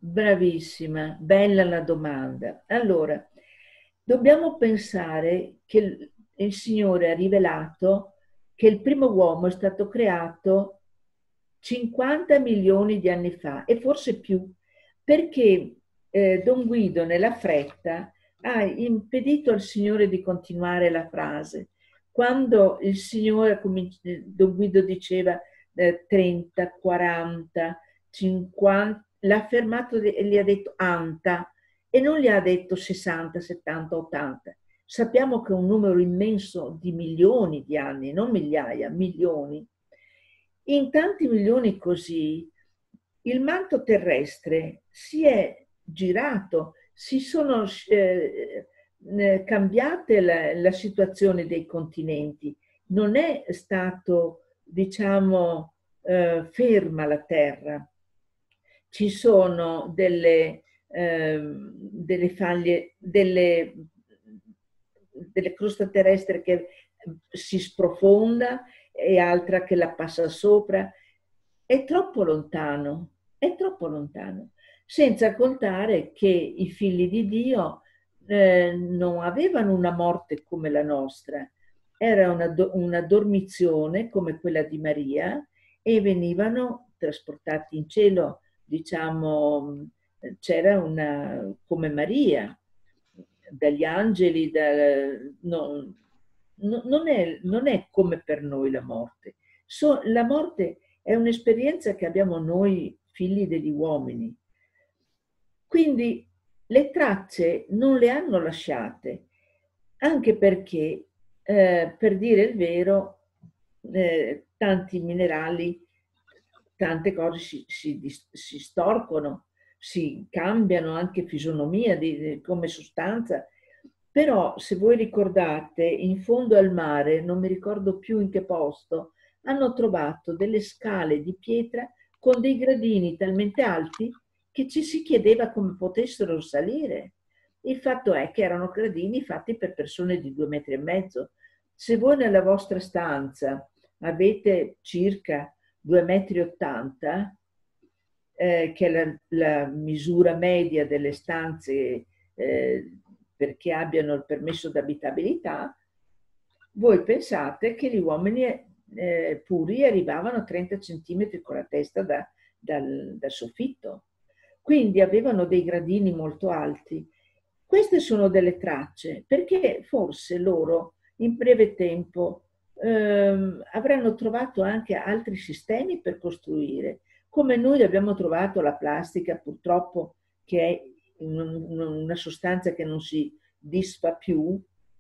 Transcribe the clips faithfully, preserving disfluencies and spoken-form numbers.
Bravissima, bella la domanda. Allora, dobbiamo pensare che il, il Signore ha rivelato che il primo uomo è stato creato cinquanta milioni di anni fa e forse più, perché eh, Don Guido nella fretta ha impedito al Signore di continuare la frase. Quando il Signore, cominci- Don Guido diceva eh, trenta, quaranta, cinquanta, l'ha fermato e gli ha detto anta e non gli ha detto sessanta, settanta, ottanta. Sappiamo che è un numero immenso di milioni di anni, non migliaia, milioni. In tanti milioni così, il manto terrestre si è girato, si sono eh, eh, cambiate la, la situazione dei continenti, non è stato, diciamo, eh, ferma la Terra. Ci sono delle, eh, delle faglie, delle, delle croste terrestri che si sprofonda e altra che la passa sopra. È troppo lontano, è troppo lontano. Senza contare che i figli di Dio eh, non avevano una morte come la nostra, era una, do- una dormizione come quella di Maria e venivano trasportati in cielo, diciamo, c'era una come Maria, dagli angeli, da, no, no, non, è, non è come per noi la morte. So, la morte è un'esperienza che abbiamo noi figli degli uomini. Quindi le tracce non le hanno lasciate, anche perché, eh, per dire il vero, eh, tanti minerali, tante cose si, si, si storcono, si cambiano anche fisionomia di, di, come sostanza. Però se voi ricordate, in fondo al mare, non mi ricordo più in che posto, hanno trovato delle scale di pietra con dei gradini talmente alti che ci si chiedeva come potessero salire. Il fatto è che erano gradini fatti per persone di due metri e mezzo. Se voi nella vostra stanza avete circa due metri e ottanta, eh, che è la, la, misura media delle stanze eh, perché abbiano il permesso d'abitabilità, voi pensate che gli uomini eh, puri arrivavano a trenta centimetri con la testa da, dal, dal soffitto. Quindi avevano dei gradini molto alti. Queste sono delle tracce, perché forse loro in breve tempo ehm, avranno trovato anche altri sistemi per costruire, come noi abbiamo trovato la plastica, purtroppo, che è una sostanza che non si disfa più.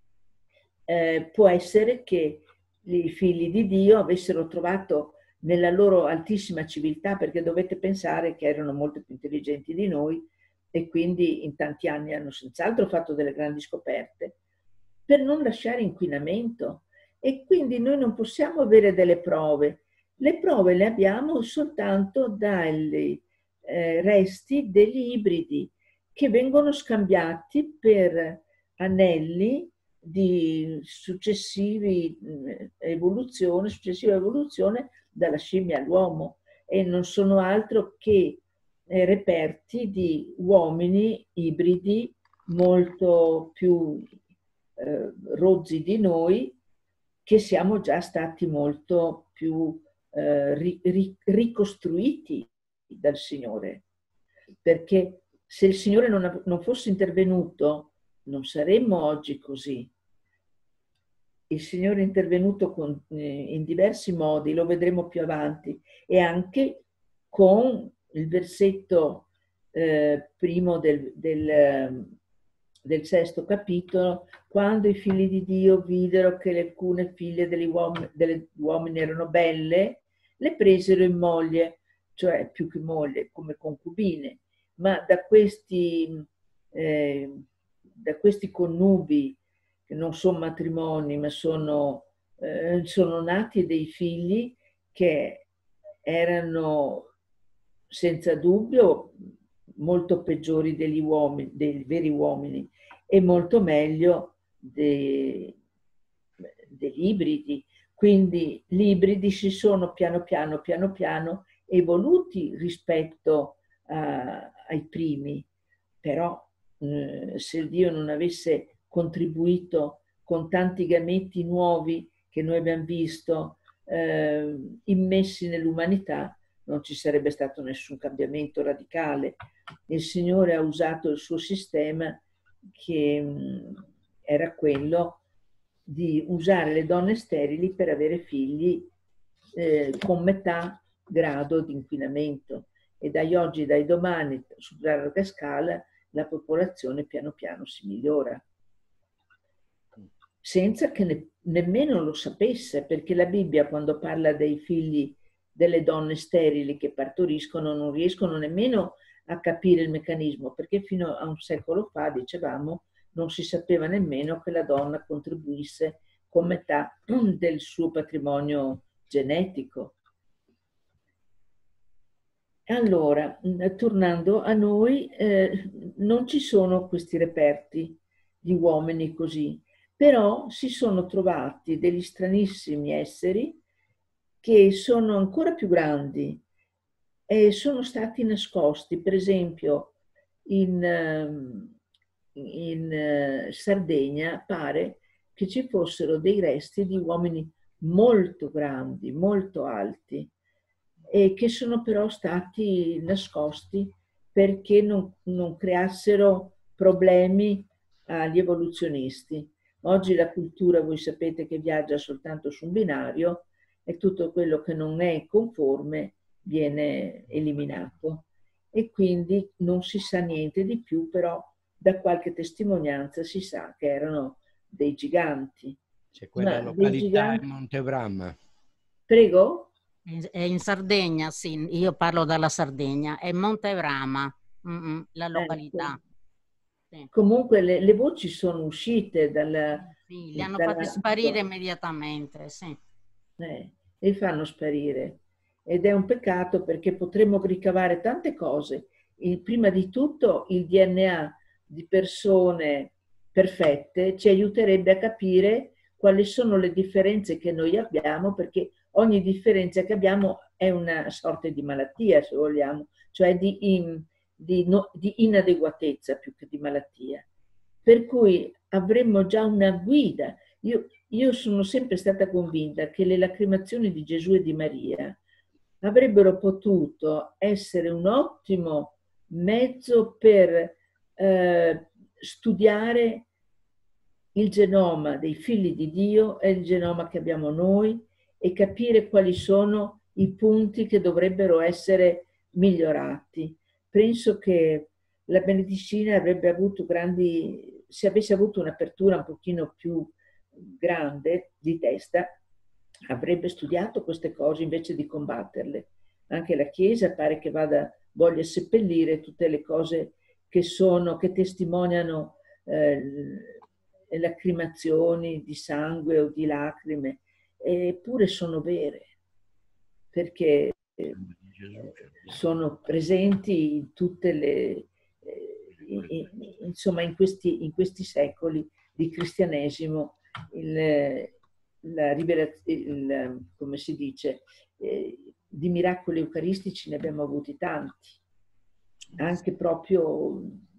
Eh, può essere che i figli di Dio avessero trovato nella loro altissima civiltà, perché dovete pensare che erano molto più intelligenti di noi e quindi in tanti anni hanno senz'altro fatto delle grandi scoperte, per non lasciare inquinamento. E quindi noi non possiamo avere delle prove. Le prove le abbiamo soltanto dai eh, resti degli ibridi che vengono scambiati per anelli di successivi evoluzione, successiva evoluzione dalla scimmia all'uomo e non sono altro che eh, reperti di uomini ibridi molto più eh, rozzi di noi, che siamo già stati molto più eh, ri, ri, ricostruiti dal Signore. Perché se il Signore non, non fosse intervenuto, non saremmo oggi così. Il Signore è intervenuto con, eh, in diversi modi, lo vedremo più avanti, e anche con il versetto eh, primo del, del, del sesto capitolo, quando i figli di Dio videro che alcune figlie degli uomini, delle uomini erano belle, le presero in moglie, cioè più che moglie, come concubine, ma da questi, eh, da questi connubi, che non sono matrimoni, ma sono, eh, sono nati dei figli che erano senza dubbio molto peggiori degli uomini, dei veri uomini, e molto meglio dei, degli ibridi. Quindi gli ibridi si sono piano piano, piano piano evoluti rispetto a, ai primi, però eh, se Dio non avesse contribuito con tanti gametti nuovi che noi abbiamo visto eh, immessi nell'umanità, non ci sarebbe stato nessun cambiamento radicale. Il Signore ha usato il suo sistema che mh, era quello di usare le donne sterili per avere figli eh, con metà grado di inquinamento, e dai oggi, dai domani, su larga scala, la popolazione piano piano si migliora, senza che ne, nemmeno lo sapesse, perché la Bibbia, quando parla dei figli delle donne sterili che partoriscono, non riescono nemmeno a capire il meccanismo, perché fino a un secolo fa, dicevamo, non si sapeva nemmeno che la donna contribuisse con metà del suo patrimonio genetico. Allora, tornando a noi, eh, non ci sono questi reperti di uomini così, però si sono trovati degli stranissimi esseri che sono ancora più grandi e sono stati nascosti. Per esempio, in, in Sardegna pare che ci fossero dei resti di uomini molto grandi, molto alti, e che sono però stati nascosti perché non, non creassero problemi agli evoluzionisti. Oggi la cultura, voi sapete, che viaggia soltanto su un binario, e tutto quello che non è conforme viene eliminato, e quindi non si sa niente di più, però da qualche testimonianza si sa che erano dei giganti. C'è quella Ma località dei giganti... in Montebramma. Prego? È in Sardegna, sì, io parlo dalla Sardegna, è Montevrama, mm, la località. Ecco. Sì. Comunque le, le voci sono uscite dal... Sì, li hanno dalla... fatti sparire immediatamente, sì. Eh, li fanno sparire. Ed è un peccato, perché potremmo ricavare tante cose. Il, prima di tutto il D N A di persone perfette ci aiuterebbe a capire quali sono le differenze che noi abbiamo, perché ogni differenza che abbiamo è una sorta di malattia, se vogliamo, cioè di, in, di, no, di inadeguatezza più che di malattia. Per cui avremmo già una guida. Io, io sono sempre stata convinta che le lacrimazioni di Gesù e di Maria avrebbero potuto essere un ottimo mezzo per eh, studiare il genoma dei figli di Dio e il genoma che abbiamo noi, e capire quali sono i punti che dovrebbero essere migliorati. Penso che la medicina avrebbe avuto grandi, se avesse avuto un'apertura un pochino più grande di testa, avrebbe studiato queste cose invece di combatterle. Anche la Chiesa pare che vada, voglia seppellire tutte le cose che sono, che testimoniano eh, lacrimazioni di sangue o di lacrime, eppure sono vere, perché eh, sono presenti in tutte le, eh, insomma, in questi, in questi secoli di cristianesimo. Il, la rivelazione, come si dice, eh, di miracoli eucaristici ne abbiamo avuti tanti. Anche proprio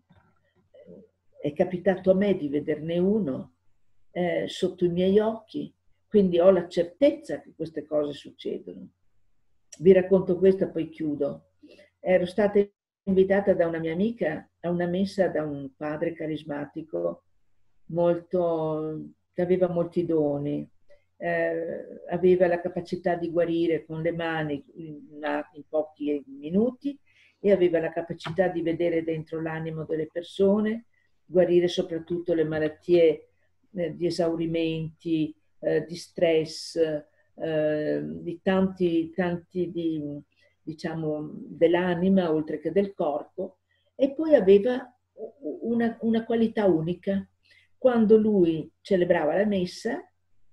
eh, è capitato a me di vederne uno eh, sotto i miei occhi, quindi ho la certezza che queste cose succedono. Vi racconto questa, poi chiudo. Ero stata invitata da una mia amica a una messa da un padre carismatico molto, che aveva molti doni. Eh, aveva la capacità di guarire con le mani in, in pochi minuti, e aveva la capacità di vedere dentro l'animo delle persone, guarire soprattutto le malattie eh, di esaurimenti, eh, di stress, eh, di tanti, tanti di, diciamo, dell'anima oltre che del corpo. E poi aveva una, una qualità unica. Quando lui celebrava la messa,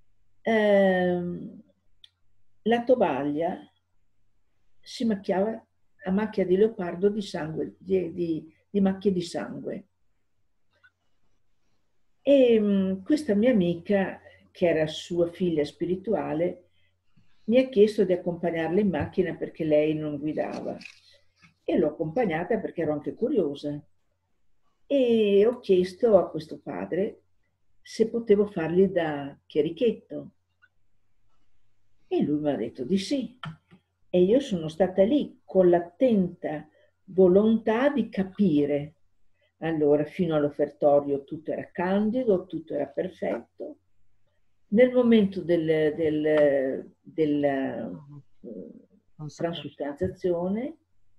ehm, la tovaglia si macchiava a macchia di leopardo di sangue, di, di, di macchie di sangue. E mh, questa mia amica, che era sua figlia spirituale, mi ha chiesto di accompagnarla in macchina perché lei non guidava. e l'ho accompagnata perché ero anche curiosa. E ho chiesto a questo padre se potevo fargli da chierichetto. E lui mi ha detto di sì. E io sono stata lì con l'attenta volontà di capire. Allora, fino all'offertorio tutto era candido, tutto era perfetto. Nel momento del, del, della Non so. transustanziazione,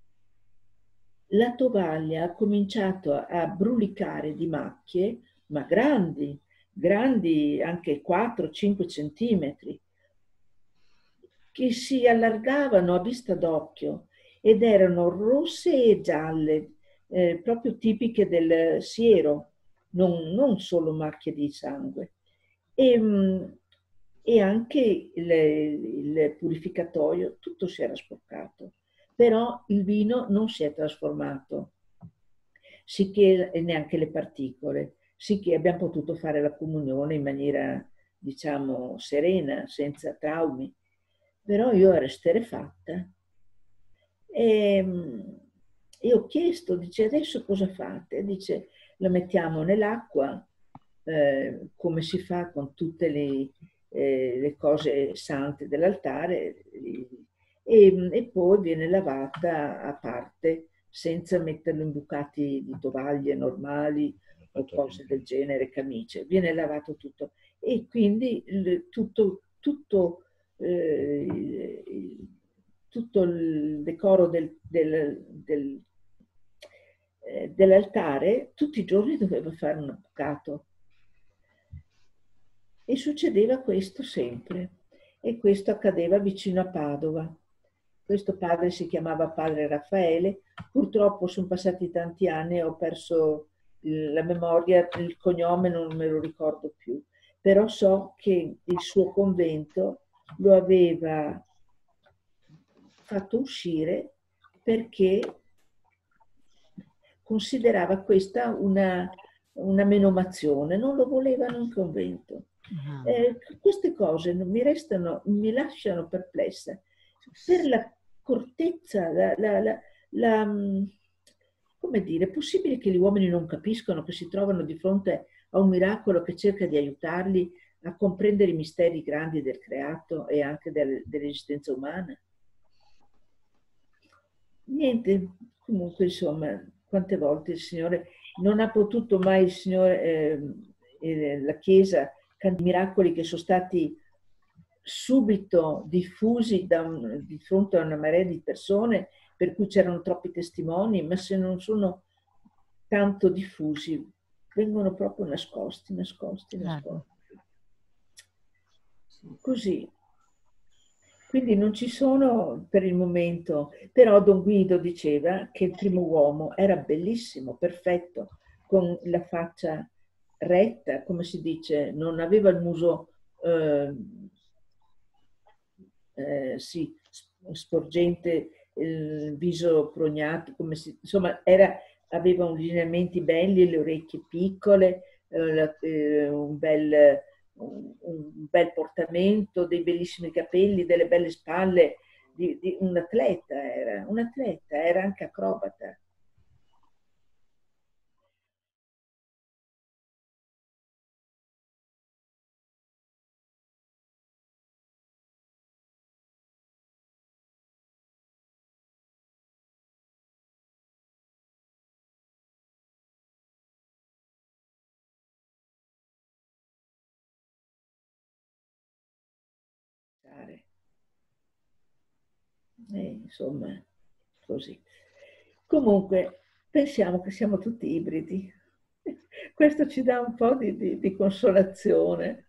la tovaglia ha cominciato a brulicare di macchie, ma grandi, grandi anche quattro cinque centimetri, che si allargavano a vista d'occhio ed erano rosse e gialle, eh, proprio tipiche del siero, non, non solo macchie di sangue. E, e anche il, il purificatoio, tutto si era sporcato, però il vino non si è trasformato, sicché e neanche le particole, sicché abbiamo potuto fare la comunione in maniera, diciamo, serena, senza traumi. Però io ero esterrefatta e io ho chiesto, dice, adesso cosa fate? Dice, la mettiamo nell'acqua, eh, come si fa con tutte le, eh, le cose sante dell'altare, e, e poi viene lavata a parte, senza metterlo in bucati di tovaglie normali o cose del genere, camicie. Viene lavato tutto. E quindi il, tutto, tutto eh, tutto il decoro del, del, del, eh, dell'altare, tutti i giorni doveva fare un avvocato. E succedeva questo sempre. E questo accadeva vicino a Padova. Questo padre si chiamava padre Raffaele. Purtroppo sono passati tanti anni e ho perso la memoria, il cognome non me lo ricordo più. Però so che il suo convento lo aveva fatto uscire perché considerava questa una, una menomazione, non lo volevano in convento. Uh-huh. Eh, queste cose non mi restano, mi lasciano perplessa per la cortezza, la, la, la, la, come dire, è possibile che gli uomini non capiscono che si trovano di fronte a un miracolo che cerca di aiutarli a comprendere i misteri grandi del creato e anche del, dell'esistenza umana? Niente, comunque insomma, quante volte il Signore non ha potuto mai il Signore, eh, eh, la Chiesa, tanti miracoli che sono stati subito diffusi da un, di fronte a una marea di persone, per cui c'erano troppi testimoni, ma se non sono tanto diffusi, vengono proprio nascosti, nascosti, nascosti. Così. Quindi non ci sono per il momento, però Don Guido diceva che il primo uomo era bellissimo, perfetto, con la faccia retta, come si dice, non aveva il muso eh, eh, sì, sporgente, il viso prognato, come si, insomma era, aveva un lineamenti belli, le orecchie piccole, eh, eh, un bel... Un, un bel portamento, dei bellissimi capelli, delle belle spalle, di, di un atleta era, un atleta, era anche acrobata. E, insomma, così. Comunque, pensiamo che siamo tutti ibridi. Questo ci dà un po' di, di, di consolazione.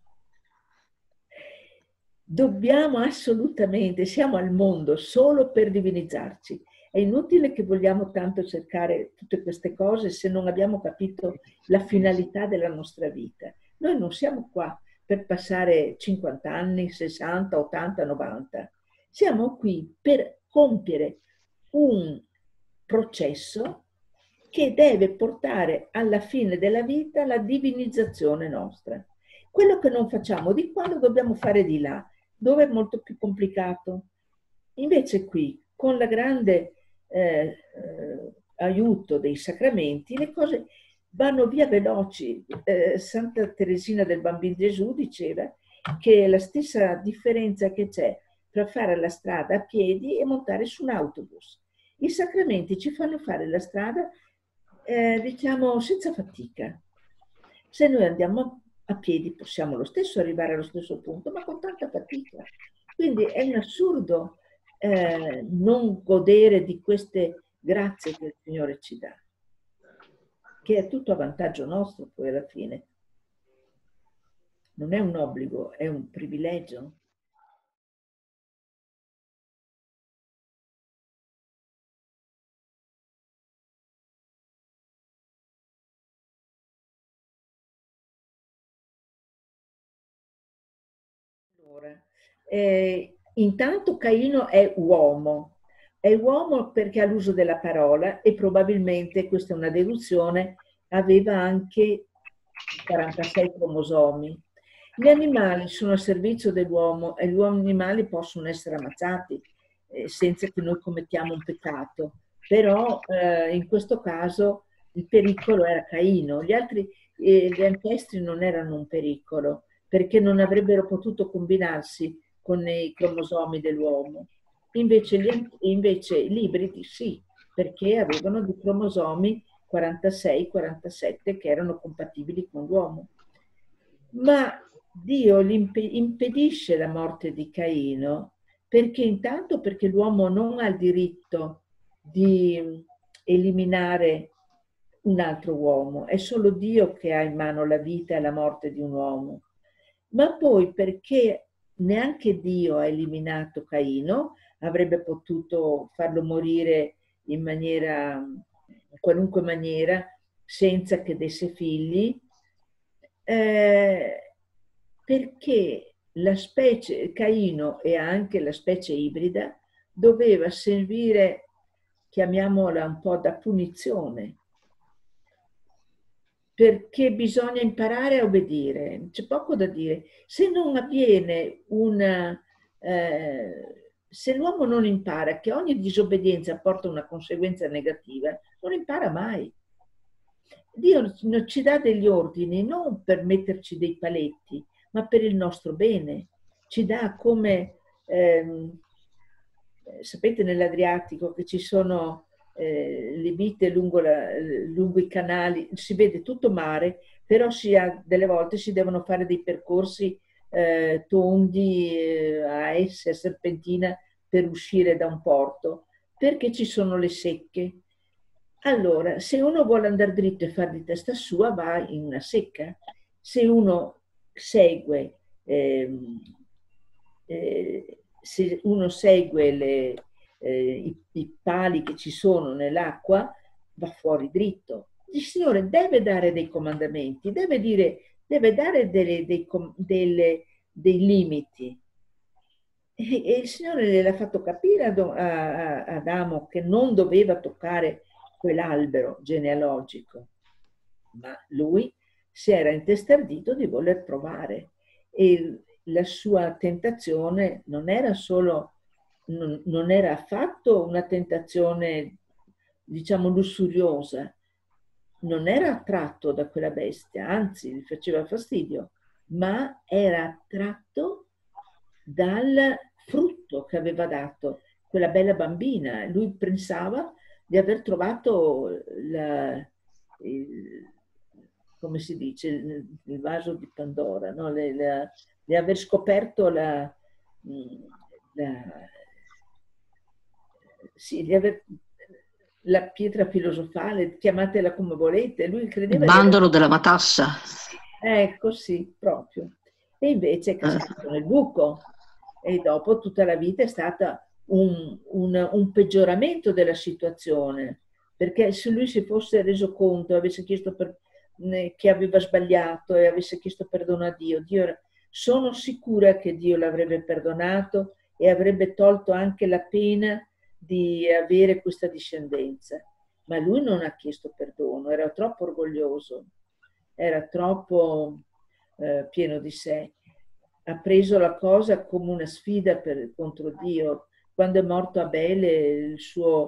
Dobbiamo assolutamente, siamo al mondo solo per divinizzarci. È inutile che vogliamo tanto cercare tutte queste cose se non abbiamo capito la finalità della nostra vita. Noi non siamo qua per passare cinquanta anni, sessanta, ottanta, novanta. Siamo qui per compiere un processo che deve portare alla fine della vita la divinizzazione nostra. Quello che non facciamo di qua lo dobbiamo fare di là, dove è molto più complicato. Invece qui, con la grande eh, eh, aiuto dei sacramenti, le cose vanno via veloci. Eh, Santa Teresina del Bambino Gesù diceva che è la stessa differenza che c'è tra fare la strada a piedi e montare su un autobus. I sacramenti ci fanno fare la strada, eh, diciamo, senza fatica. Se noi andiamo a piedi possiamo lo stesso arrivare allo stesso punto, ma con tanta fatica. Quindi è un assurdo eh, non godere di queste grazie che il Signore ci dà, che è tutto a vantaggio nostro poi alla fine. Non è un obbligo, è un privilegio. Allora, eh, intanto Caino è uomo, è uomo perché ha l'uso della parola e probabilmente, questa è una deduzione, aveva anche quarantasei cromosomi. Gli animali sono a servizio dell'uomo e gli animali possono essere ammazzati eh, senza che noi commettiamo un peccato, però eh, in questo caso il pericolo era Caino, gli altri, eh, gli ancestri non erano un pericolo perché non avrebbero potuto combinarsi con i cromosomi dell'uomo. Invece, gli, invece gli ibridi sì, perché avevano dei cromosomi quarantasei quarantasette che erano compatibili con l'uomo. Ma Dio impedisce la morte di Caino perché intanto perché l'uomo non ha il diritto di eliminare un altro uomo, è solo Dio che ha in mano la vita e la morte di un uomo, ma poi perché neanche Dio ha eliminato Caino, avrebbe potuto farlo morire in maniera, in qualunque maniera, senza che desse figli, eh, perché la specie Caino e anche la specie ibrida doveva servire, chiamiamola un po' da punizione, perché bisogna imparare a obbedire, c'è poco da dire. Se non avviene una, eh, se l'uomo non impara che ogni disobbedienza porta una conseguenza negativa, non impara mai. Dio ci dà degli ordini non per metterci dei paletti, ma per il nostro bene. Ci dà come, ehm, sapete nell'Adriatico che ci sono eh, le vite lungo, la, lungo i canali, si vede tutto mare, però si ha, delle volte si devono fare dei percorsi eh, tondi eh, a S, a serpentina, per uscire da un porto, perché ci sono le secche. Allora, se uno vuole andare dritto e fare di testa sua, va in una secca. Se uno segue, ehm, eh, se uno segue le, eh, i, i pali che ci sono nell'acqua, va fuori dritto. Il Signore deve dare dei comandamenti, deve dire, deve dare delle, dei, delle, dei limiti. E, e il Signore gliel'ha fatto capire ad, a, ad Adamo che non doveva toccare quell'albero genealogico, ma lui si era intestardito di voler provare e la sua tentazione non era solo, non, non era affatto una tentazione, diciamo, lussuriosa, non era attratto da quella bestia, anzi gli faceva fastidio, ma era attratto dal frutto che aveva dato quella bella bambina. Lui pensava di aver trovato la, il, come si dice, il, il vaso di Pandora, no? le, la, di aver scoperto la, la, sì, di aver, la pietra filosofale, chiamatela come volete. Lui credeva il bandolo di aver... della matassa. Ecco, sì, proprio. E invece è cascato nel buco. E dopo tutta la vita è stata un, un, un peggioramento della situazione, perché se lui si fosse reso conto, avesse chiesto per, che aveva sbagliato e avesse chiesto perdono a Dio, Dio, sono sicura che Dio l'avrebbe perdonato e avrebbe tolto anche la pena di avere questa discendenza. Ma lui non ha chiesto perdono, era troppo orgoglioso, era troppo eh, pieno di sé. Ha preso la cosa come una sfida per, contro Dio. Quando è morto Abele, il suo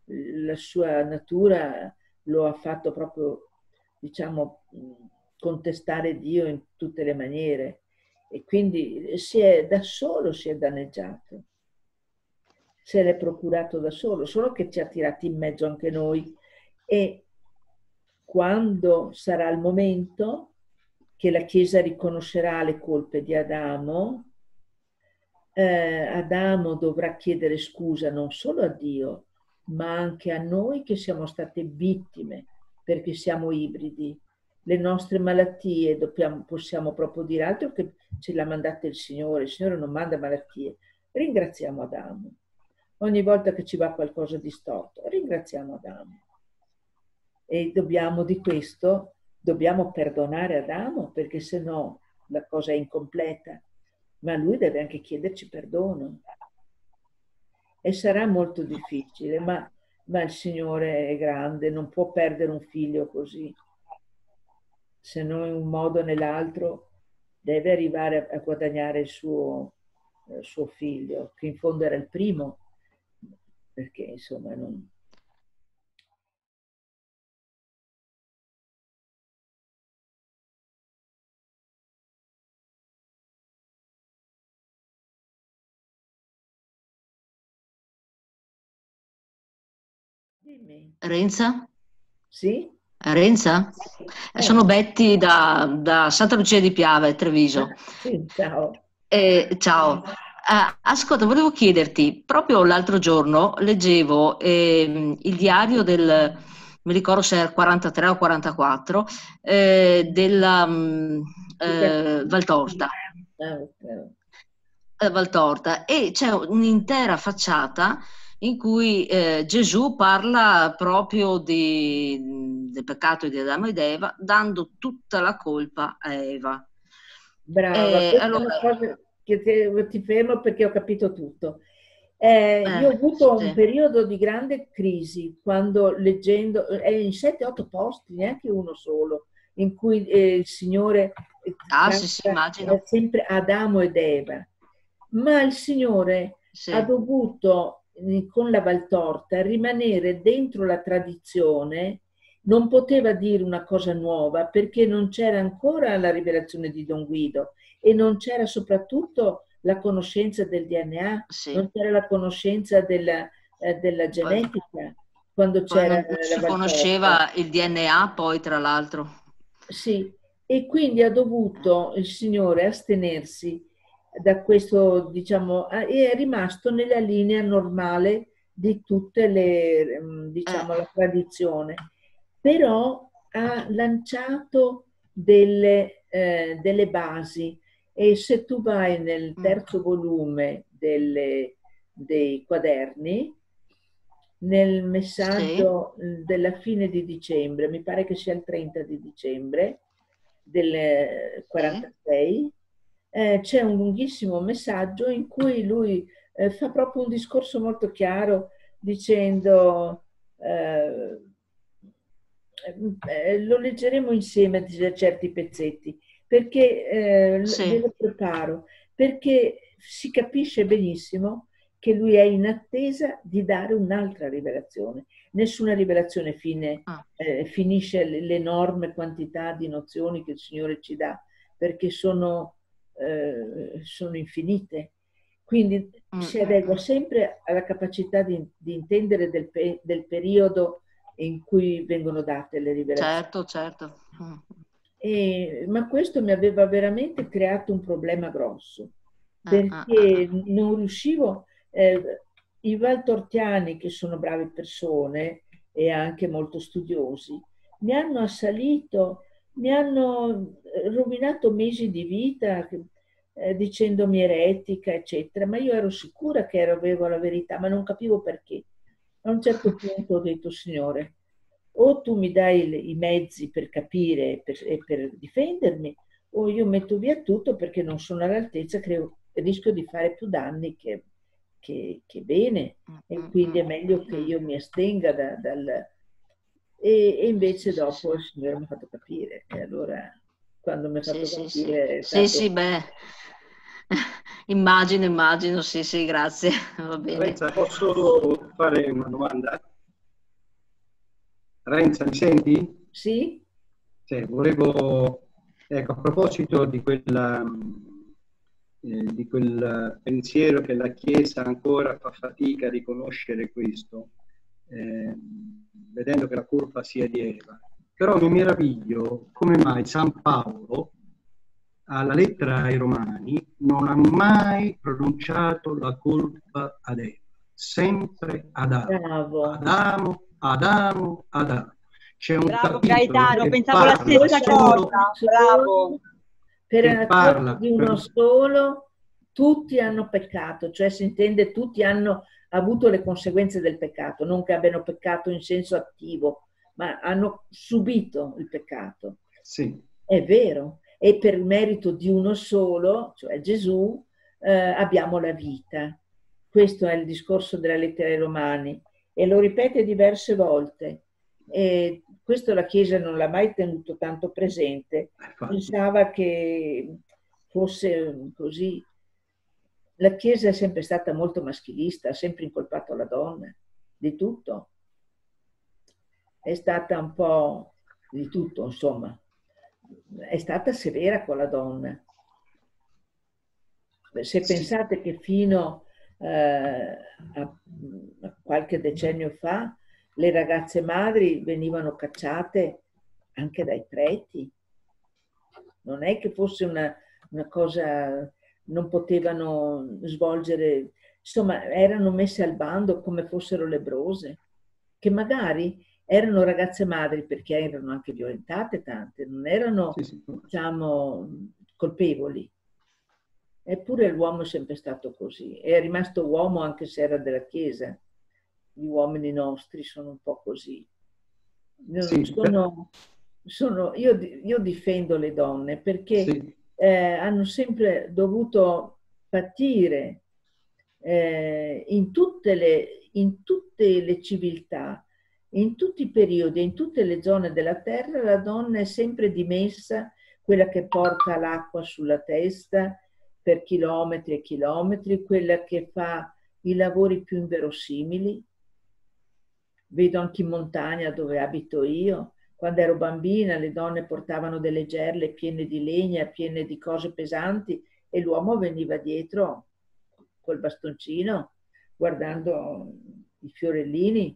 la sua natura lo ha fatto proprio, diciamo, contestare Dio in tutte le maniere, e quindi si è, da solo si è danneggiato, se l'è procurato da solo, solo che ci ha tirati in mezzo anche noi. E quando sarà il momento che la Chiesa riconoscerà le colpe di Adamo, eh, Adamo dovrà chiedere scusa non solo a Dio, ma anche a noi che siamo state vittime, perché siamo ibridi. Le nostre malattie dobbiamo, possiamo proprio dire altro che ce l'ha mandate il Signore. Il Signore non manda malattie. Ringraziamo Adamo. Ogni volta che ci va qualcosa di storto, ringraziamo Adamo. E dobbiamo di questo, dobbiamo perdonare Adamo, perché se no la cosa è incompleta. Ma lui deve anche chiederci perdono. E sarà molto difficile, ma, ma il Signore è grande, non può perdere un figlio così. Se no in un modo o nell'altro deve arrivare a, a guadagnare il suo, eh, suo figlio, che in fondo era il primo, perché insomma non... Dimmi. Renza? Sì? Renza? Eh. Sono Betty da, da Santa Lucia di Piave, Treviso. Sì, ciao. Eh, ciao. Ah, ascolta, volevo chiederti, proprio l'altro giorno leggevo eh, il diario del, mi ricordo se era quarantatré o quarantaquattro, eh, della mm, eh, Valtorta. Eh, Valtorta, e c'è un'intera facciata in cui eh, Gesù parla proprio di, del peccato di Adamo ed Eva, dando tutta la colpa a Eva. Brava, Eh, questa allora, è una cosa che ti, ti fermo perché ho capito tutto. Eh, eh, io ho avuto sì. un periodo di grande crisi quando leggendo, è in sette otto posti, neanche uno solo, in cui eh, il Signore Ah, sì, sì, immagino. sempre Adamo ed Eva, ma il Signore Sì. ha dovuto con la Valtorta rimanere dentro la tradizione, non poteva dire una cosa nuova perché non c'era ancora la rivelazione di Don Guido e non c'era soprattutto la conoscenza del D N A, Sì. non c'era la conoscenza della, eh, della genetica, poi, quando c'era non si conosceva il D N A poi tra l'altro. Sì, e quindi ha dovuto il Signore astenersi da questo, diciamo, e è rimasto nella linea normale di tutte le, diciamo, eh. la tradizione, però ha lanciato delle, eh, delle basi, e se tu vai nel terzo volume delle, dei quaderni, nel messaggio sì. della fine di dicembre, mi pare che sia il trenta di dicembre del quarantasei, sì. eh, c'è un lunghissimo messaggio in cui lui eh, fa proprio un discorso molto chiaro dicendo, eh, eh, lo leggeremo insieme certi pezzetti, perché eh, sì. ve lo preparo, perché si capisce benissimo che lui è in attesa di dare un'altra rivelazione. Nessuna rivelazione fine, ah. eh, finisce l'enorme quantità di nozioni che il Signore ci dà, perché sono, eh, sono infinite. Quindi mm. si adegua sempre alla capacità di, di intendere del, pe del periodo in cui vengono date le rivelazioni. Certo, certo. Mm. E, ma questo mi aveva veramente creato un problema grosso, perché ah, ah, ah. non riuscivo... Eh, i valtortiani, che sono brave persone e anche molto studiosi, mi hanno assalito, mi hanno rovinato mesi di vita eh, dicendomi eretica, eccetera, ma io ero sicura che avevo la verità, ma non capivo perché. A un certo punto ho detto, Signore, o tu mi dai i mezzi per capire e per, e per difendermi, o io metto via tutto perché non sono all'altezza, creo, rischio di fare più danni che... Che, che bene, e quindi è meglio che io mi astenga da, dal... E, e invece dopo il Signore mi ha fatto capire, e allora quando mi ha fatto sì, capire... Sì, stato... sì, sì, beh, immagino, immagino, sì, sì, grazie, va bene. Renza, posso fare una domanda? Renza, mi senti? Sì? Sì, volevo, ecco, a proposito di quella, eh, di quel pensiero che la Chiesa ancora fa fatica a riconoscere questo, eh, vedendo che la colpa sia di Eva. Però mi meraviglio come mai San Paolo, alla lettera ai Romani, non ha mai pronunciato la colpa ad Eva, sempre Adamo, Bravo. Adamo, Adamo, Adamo. C'è un Bravo capitolo Gaetano, che pensavo la parla stessa solo, cosa. Bravo. Per che la parla colpa di uno per- solo, tutti hanno peccato, cioè si intende tutti hanno avuto le conseguenze del peccato, non che abbiano peccato in senso attivo, ma hanno subito il peccato. Sì, È vero, e per merito di uno solo, cioè Gesù, eh, abbiamo la vita. Questo è il discorso della lettera ai Romani e lo ripete diverse volte. E questo la Chiesa non l'ha mai tenuto tanto presente, infatti. pensava che fosse così. La Chiesa è sempre stata molto maschilista, ha sempre incolpato la donna di tutto. È stata un po' di tutto, insomma. È stata severa con la donna. Se Sì. pensate che fino eh, a, a qualche decennio fa le ragazze madri venivano cacciate anche dai preti, non è che fosse una, una cosa, non potevano svolgere, insomma, erano messe al bando come fossero lebrose, che magari erano ragazze madri perché erano anche violentate tante, non erano, Sì, sì. diciamo, colpevoli. Eppure l'uomo è sempre stato così, è rimasto uomo anche se era della Chiesa. Gli uomini nostri sono un po' così. Sì, Sono, sono, io, io difendo le donne perché sì. eh, hanno sempre dovuto patire eh, in tutte le, in tutte le civiltà, in tutti i periodi, in tutte le zone della terra, la donna è sempre dimessa, quella che porta l'acqua sulla testa per chilometri e chilometri, quella che fa i lavori più inverosimili. Vedo anche in montagna dove abito io, quando ero bambina le donne portavano delle gerle piene di legna, piene di cose pesanti e l'uomo veniva dietro col bastoncino guardando i fiorellini.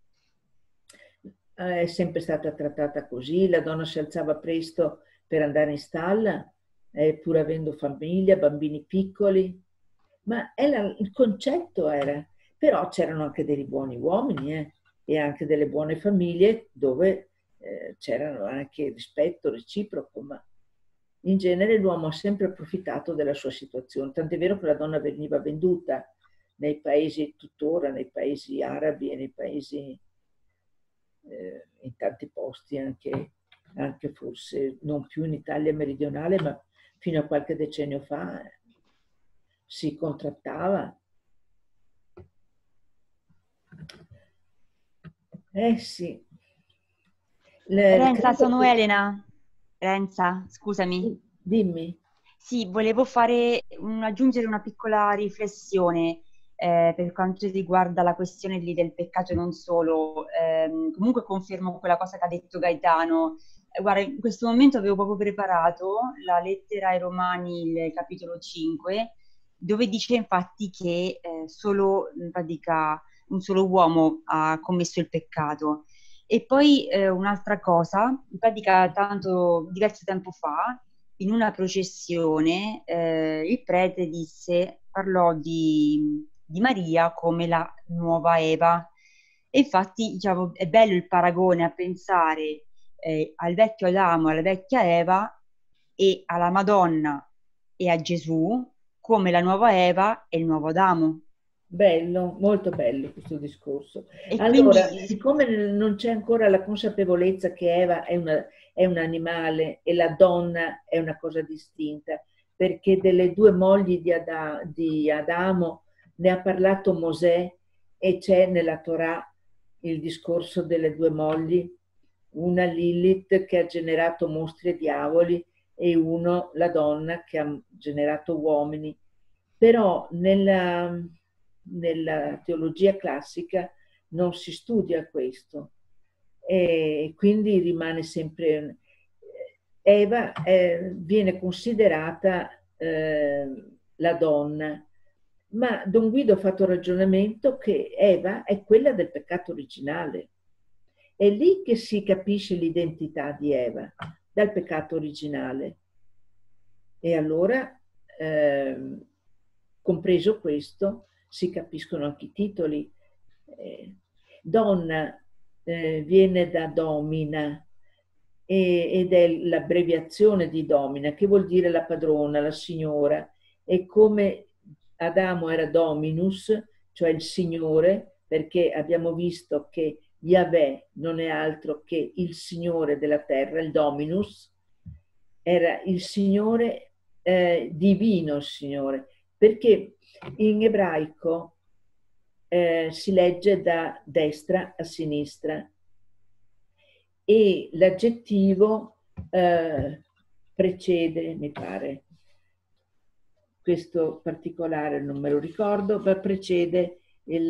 È sempre stata trattata così, la donna si alzava presto per andare in stalla, eh, pur avendo famiglia, bambini piccoli, ma era, il concetto era, però c'erano anche dei buoni uomini eh, e anche delle buone famiglie dove eh, c'erano anche rispetto reciproco, ma in genere l'uomo ha sempre approfittato della sua situazione, tant'è vero che la donna veniva venduta nei paesi, tuttora nei paesi arabi e nei paesi, eh, in tanti posti, anche, anche forse non più in Italia meridionale, ma fino a qualche decennio fa eh, si contrattava. Eh sì. Le, Renza, sono che... Elena. Renza, scusami. Dimmi. Sì, volevo fare un, aggiungere una piccola riflessione eh, per quanto riguarda la questione lì del peccato e non solo. Ehm, comunque confermo quella cosa che ha detto Gaetano. Eh, guarda, in questo momento avevo proprio preparato la lettera ai Romani, il capitolo cinque, dove dice infatti che eh, solo, in pratica, un solo uomo ha commesso il peccato. E poi eh, un'altra cosa, in pratica tanto diverso tempo fa, in una processione, eh, il prete disse, parlò di, di Maria come la nuova Eva. E infatti, diciamo, è bello il paragone a pensare eh, al vecchio Adamo, alla vecchia Eva e alla Madonna e a Gesù come la nuova Eva e il nuovo Adamo. Bello, molto bello questo discorso. E Allora, quindi siccome non c'è ancora la consapevolezza che Eva è, una, è un animale e la donna è una cosa distinta, perché delle due mogli di, Ada, di Adamo ne ha parlato Mosè e c'è nella Torah il discorso delle due mogli, una Lilith che ha generato mostri e diavoli e uno, la donna, che ha generato uomini. Però nella, nella teologia classica non si studia questo. e quindi rimane sempre... Eva eh, viene considerata eh, la donna, ma Don Guido ha fatto il ragionamento che Eva è quella del peccato originale. È lì che si capisce l'identità di Eva, dal peccato originale. E allora, eh, compreso questo, si capiscono anche i titoli. Eh, donna eh, viene da domina, e, ed è l'abbreviazione di domina, che vuol dire la padrona, la signora. E come Adamo era dominus, cioè il signore, perché abbiamo visto che Yahweh non è altro che il signore della terra, il dominus, era il signore eh, divino, il signore, perché in ebraico eh, si legge da destra a sinistra e l'aggettivo eh, precede, mi pare, questo particolare non me lo ricordo, ma precede il,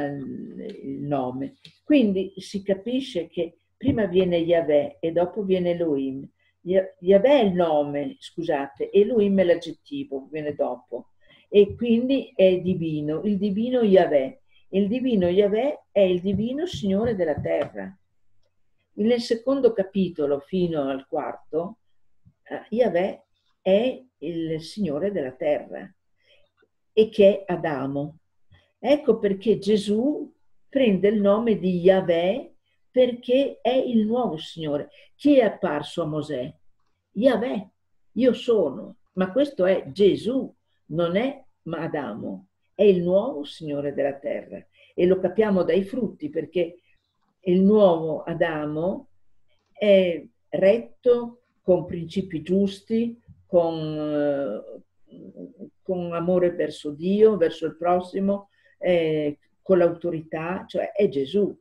il nome. Quindi si capisce che prima viene Yahweh e dopo viene Elohim. Yahweh è il nome, scusate, Elohim è l'aggettivo, viene dopo. E quindi è divino, il divino Yahweh. Il divino Yahweh è il divino Signore della terra. Nel secondo capitolo, fino al quarto, Yahweh è il Signore della terra e che è Adamo. Ecco perché Gesù prende il nome di Yahweh, perché è il nuovo Signore. Chi è apparso a Mosè? Yahweh, io sono. Ma questo è Gesù, non è Adamo, è il nuovo Signore della terra. E lo capiamo dai frutti, perché il nuovo Adamo è retto, con principi giusti, con, con amore verso Dio, verso il prossimo, eh, con l'autorità, cioè è Gesù.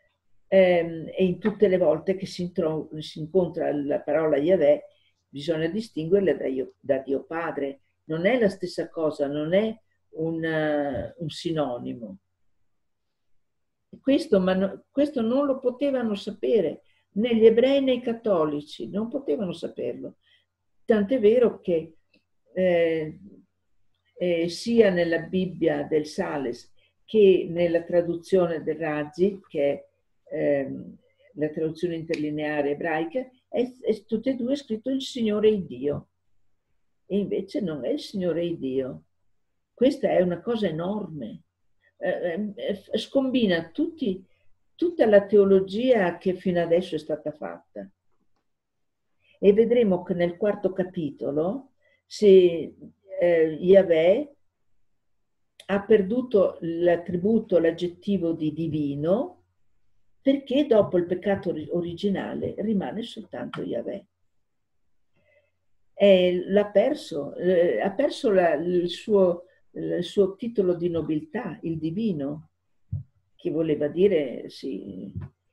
Eh, e in tutte le volte che si, intro, si incontra la parola Yahweh, bisogna distinguerla da Dio, da Dio Padre. Non è la stessa cosa, non è un, uh, un sinonimo. Questo, ma no, questo non lo potevano sapere né gli ebrei né i cattolici, non potevano saperlo. Tant'è vero che eh, eh, sia nella Bibbia del Sales che nella traduzione del Razi, che è eh, la traduzione interlineare ebraica, è, è tutte e due scritto il Signore il Dio. E invece non è il Signore il Dio. Questa è una cosa enorme. Eh, eh, scombina tutti, tutta la teologia che fino adesso è stata fatta. E vedremo che nel quarto capitolo se eh, Yahweh ha perduto l'attributo, l'aggettivo di divino, perché dopo il peccato originale rimane soltanto Yahweh. E l'ha perso, eh, ha perso la, il, suo, il suo titolo di nobiltà, il divino, che voleva dire sì,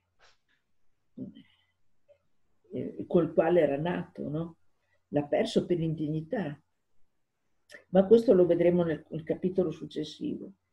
eh, col quale era nato, no? L'ha perso per indignità. Ma questo lo vedremo nel, nel capitolo successivo.